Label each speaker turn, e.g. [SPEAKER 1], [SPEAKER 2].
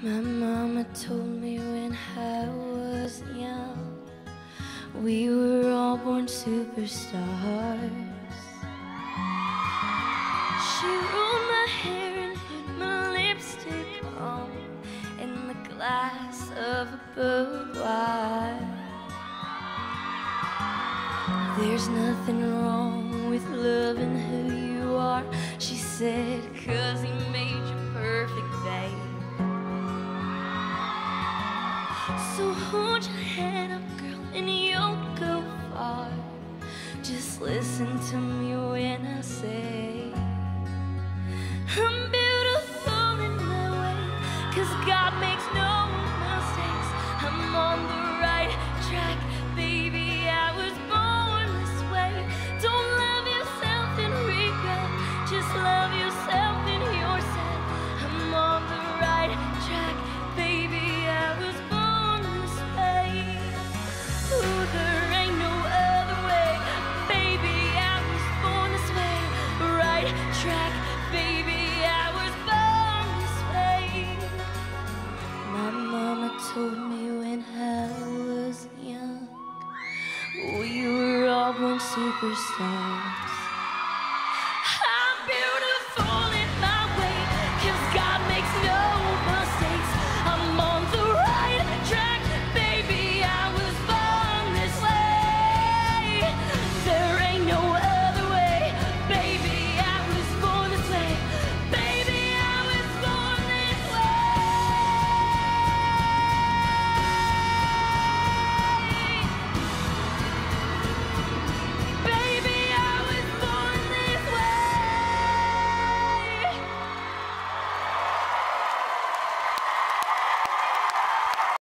[SPEAKER 1] My mama told me when I was young, we were all born superstars. She rolled my hair and put my lipstick on in the glass of a Budweiser. There's nothing wrong with loving who you are, she said, 'cause he made you perfect, babe. So hold your head up, girl, and you'll go far. Just listen to me when I say I'm beautiful in my way, 'cause God makes no mistakes. I'm on the right track, baby, I was born this way. Don't love yourself in regret, just love yourself in yourself. I'm on the right track, baby, I was born this way. Ooh, there ain't no other way, baby, I was born this way. Right track, baby, I was born this way. My mama told me when I was young, we were all born superstars.